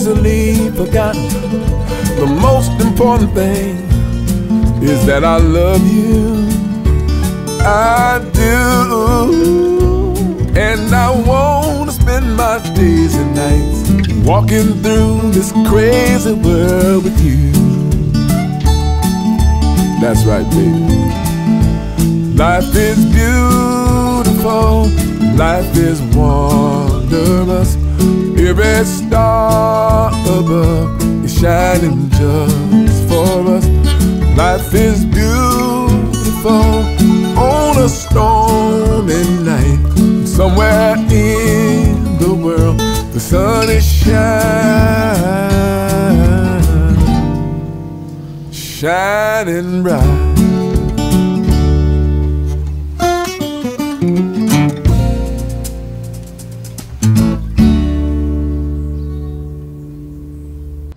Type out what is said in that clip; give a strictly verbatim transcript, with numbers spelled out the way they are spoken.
easily forgotten. The most important thing is that I love you. I do. And I wanna spend my days and nights walking through this crazy world with you. That's right, baby. Life is beautiful, life is wondrous. Every star above is shining just for us. Life is beautiful on a stormy night. Somewhere in the world the sun is shining, shining bright.